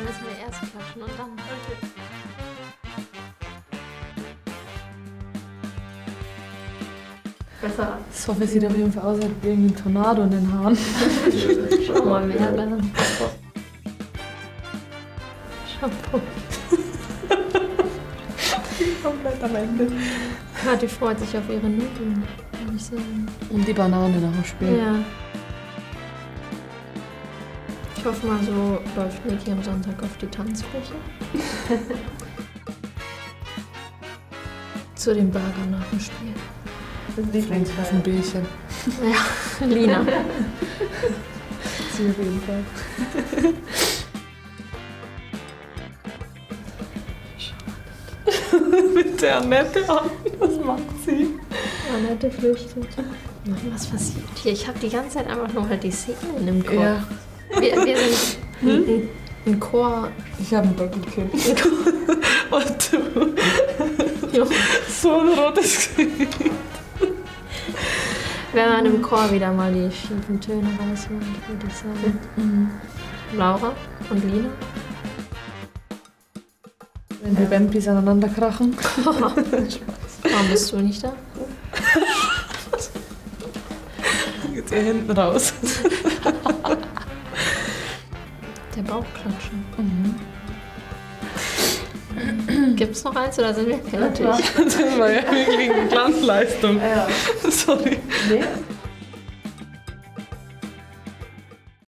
Dann müssen wir erst klatschen und dann. Okay. Besser. Ich hoffe, es sieht auf jeden Fall aus, als irgendwie ein Tornado in den Haaren. Schau mal, wer dann. Shampoo. Komplett am Ende. Ja, die freut sich auf ihre Nudeln, würde ich sagen. Und die Banane nach dem Spiel. Ja. Ich hoffe mal, so läuft Niki am Sonntag auf die Tanzfläche. Zu dem Burger nach dem Spiel. Das Lieblingsteil. Auf ein Bierchen. Ja, Lina. Sie auf jeden Fall. Mit der Annette an. Was macht sie? Annette flüchtet. Was passiert hier? Ich habe die ganze Zeit einfach nur halt die Szenen im Chor. Ja. Wir sind ein Chor. Ich habe ein Doppelkinn. Und du. Jo. So ein rotes Gesicht. Wenn man im Chor wieder mal die schiefen Töne rausholt, würde ich sagen. Mhm. Laura und Lina. Wenn die Bambis aneinander krachen. Warum bist du nicht da? Geht's hier hinten raus. Der Bauchklatschen. Mhm. Gibt's noch eins oder sind wir fertig? Das war ja wirklich eine Glanzleistung. Ja. Sorry. Nee?